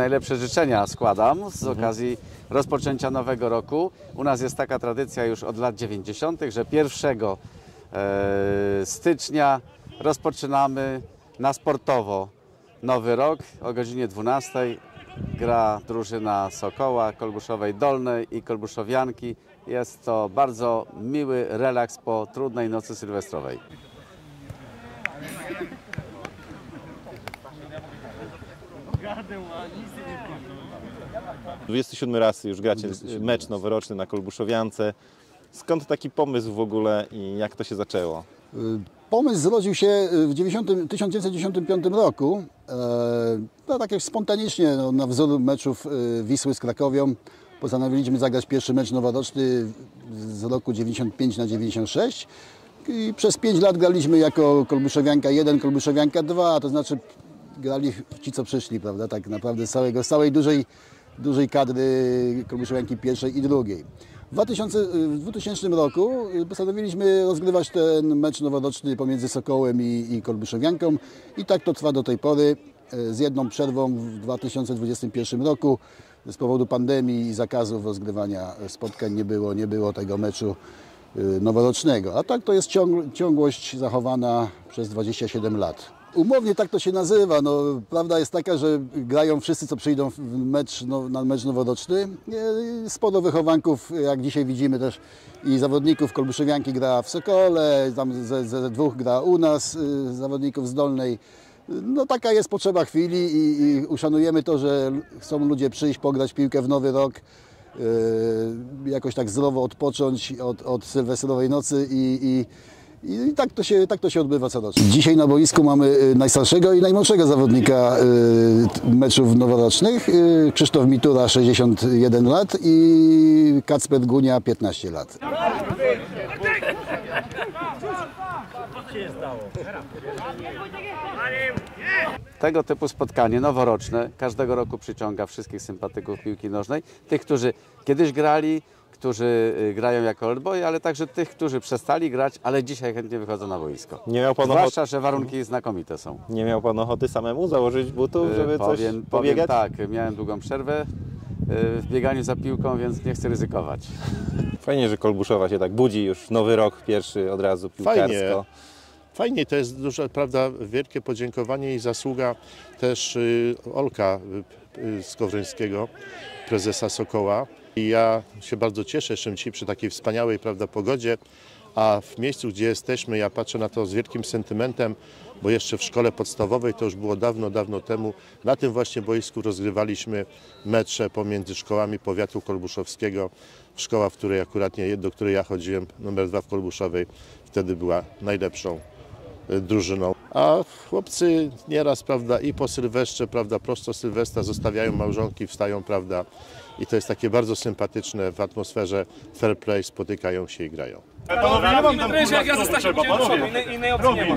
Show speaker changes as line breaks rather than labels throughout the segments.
najlepsze życzenia składam z okazji rozpoczęcia nowego roku. U nas jest taka tradycja już od lat 90., że 1 stycznia rozpoczynamy na sportowo nowy rok. O godzinie 12 gra drużyna Sokoła, Kolbuszowej Dolnej i Kolbuszowianki. Jest to bardzo miły relaks po trudnej nocy sylwestrowej.
27 raz już gracie mecz noworoczny na Kolbuszowiance. Skąd taki pomysł w ogóle i jak to się zaczęło?
Pomysł zrodził się w 1995 roku, no, tak jak spontanicznie, no, na wzór meczów Wisły z Krakowią. Postanowiliśmy zagrać pierwszy mecz noworoczny z roku 95 na 96 i przez 5 lat graliśmy jako Kolbuszowianka 1, Kolbuszowianka 2, to znaczy grali ci, co przyszli, prawda, tak naprawdę z całej dużej kadry Kolbuszowianki pierwszej i drugiej. W 2000 roku postanowiliśmy rozgrywać ten mecz noworoczny pomiędzy Sokołem i Kolbuszowianką i tak to trwa do tej pory, z jedną przerwą w 2021 roku. Z powodu pandemii i zakazów rozgrywania spotkań nie było tego meczu noworocznego. A tak to jest ciągłość zachowana przez 27 lat. Umownie tak to się nazywa. No, prawda jest taka, że grają wszyscy, co przyjdą na mecz noworoczny. Sporo wychowanków, jak dzisiaj widzimy też, i zawodników Kolbuszowianki gra w Sokole, tam ze dwóch gra u nas, zawodników z Dolnej. No taka jest potrzeba chwili i uszanujemy to, że chcą ludzie przyjść, pograć piłkę w nowy rok, jakoś tak zdrowo odpocząć od sylwestrowej nocy i tak to się odbywa corocznie. Dzisiaj na boisku mamy najstarszego i najmłodszego zawodnika meczów noworocznych. Krzysztof Mitura, 61 lat i Kacper Gunia, 15 lat.
Tego typu spotkanie noworoczne każdego roku przyciąga wszystkich sympatyków piłki nożnej. Tych, którzy kiedyś grali, którzy grają jako oldboy, ale także tych, którzy przestali grać, ale dzisiaj chętnie wychodzą na boisko. Zwłaszcza, że warunki znakomite są.
Nie miał Pan ochoty samemu założyć butów, żeby
powiem
pobiegać?
Tak, miałem długą przerwę w bieganiu za piłką, więc nie chcę ryzykować.
Fajnie, że Kolbuszowa się tak budzi już nowy rok, pierwszy od razu piłkarsko.
Fajnie, to jest dużo, prawda, wielkie podziękowanie i zasługa też Olka Skowrońskiego, prezesa Sokoła. I ja się bardzo cieszę, Szymci, przy takiej wspaniałej, prawda, pogodzie, a w miejscu, gdzie jesteśmy, ja patrzę na to z wielkim sentymentem, bo jeszcze w szkole podstawowej, to już było dawno, dawno temu, na tym właśnie boisku rozgrywaliśmy mecze pomiędzy szkołami powiatu kolbuszowskiego. Szkoła, w której akurat do której ja chodziłem, numer 2 w Kolbuszowej, wtedy była najlepszą drużyną. A chłopcy nieraz, prawda, i po Sylwestrze, prawda, prosto Sylwestra zostawiają małżonki, wstają, prawda, i to jest takie bardzo sympatyczne w atmosferze fair play, spotykają się i grają.
Panowie, nie mam tam jak ja zostaję do przodu, innej opcji nie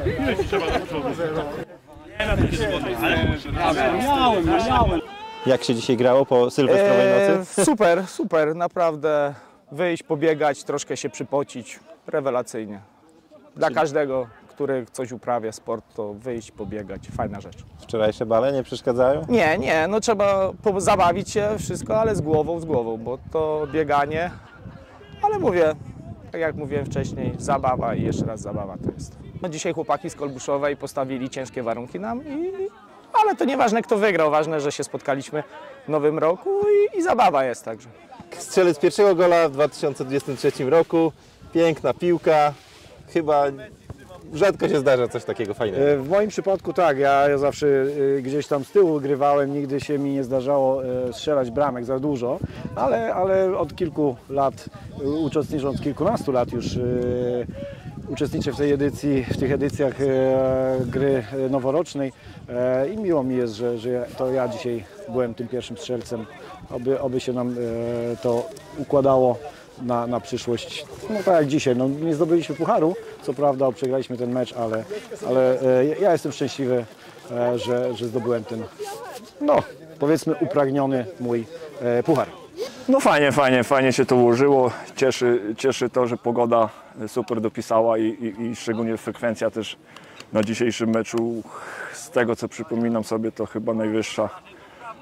mam.
Jak się dzisiaj grało po sylwestrowej nocy?
Super, naprawdę. Wyjść, pobiegać, troszkę się przypocić. Rewelacyjnie. Dla każdego, który coś uprawia, sport, to wyjść, pobiegać. Fajna rzecz.
Wczorajsze bale nie przeszkadzają?
Nie, no trzeba zabawić się, wszystko, ale z głową, bo to bieganie, ale mówię, tak jak mówiłem wcześniej, zabawa i jeszcze raz zabawa to jest. No dzisiaj chłopaki z Kolbuszowej postawili ciężkie warunki nam, ale to nieważne, kto wygrał, ważne, że się spotkaliśmy w nowym roku i zabawa jest także.
Strzelec pierwszego gola w 2023 roku, piękna piłka, chyba rzadko się zdarza coś takiego fajnego.
W moim przypadku tak, ja zawsze gdzieś tam z tyłu grywałem, nigdy się mi nie zdarzało strzelać bramek za dużo, ale od kilku lat, uczestnicząc kilkunastu lat już uczestniczę w tych edycjach gry noworocznej i miło mi jest, że to ja dzisiaj byłem tym pierwszym strzelcem, oby się nam to układało na przyszłość. No tak jak dzisiaj, no, nie zdobyliśmy pucharu, co prawda przegraliśmy ten mecz, ale ja jestem szczęśliwy, że zdobyłem ten, no powiedzmy, upragniony mój puchar.
No fajnie się to ułożyło. Cieszy to, że pogoda super dopisała i szczególnie frekwencja też na dzisiejszym meczu. Z tego co przypominam sobie, to chyba najwyższa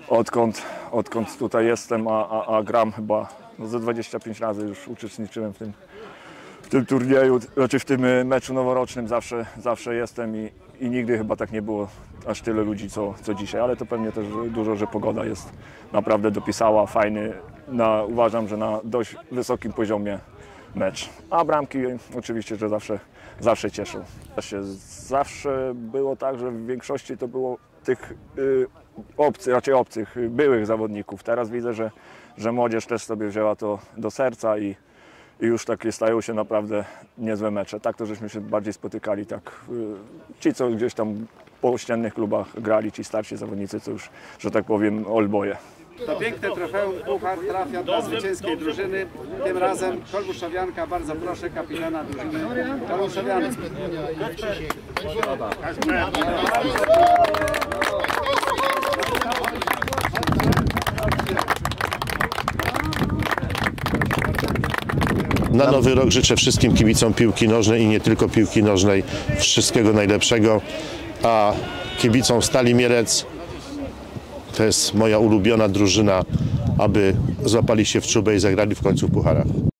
odkąd tutaj jestem, a gram chyba ze 25 razy już uczestniczyłem w tym turnieju, znaczy w tym meczu noworocznym zawsze jestem i nigdy chyba tak nie było aż tyle ludzi co dzisiaj, ale to pewnie też dużo, że pogoda jest naprawdę dopisała, fajny, uważam, że na dość wysokim poziomie mecz. A bramki oczywiście, że zawsze cieszą. Zawsze było tak, że w większości to było tych obcych, byłych zawodników. Teraz widzę, że młodzież też sobie wzięła to do serca i już takie stają się naprawdę niezłe mecze. Tak to żeśmy się bardziej spotykali, tak ci, co gdzieś tam po ościennych klubach grali, ci starsi zawodnicy, co już, że tak powiem, oldboye.
To piękne trofeum, puchar trafia do zwycięskiej drużyny. Tym razem Kolbuszowianka, bardzo proszę kapitana drużyny Kolbuszowianki.
Na nowy rok życzę wszystkim kibicom piłki nożnej i nie tylko piłki nożnej wszystkiego najlepszego, a kibicom Stali Mielec, to jest moja ulubiona drużyna, aby złapali się w czubę i zagrali w końcu w pucharach.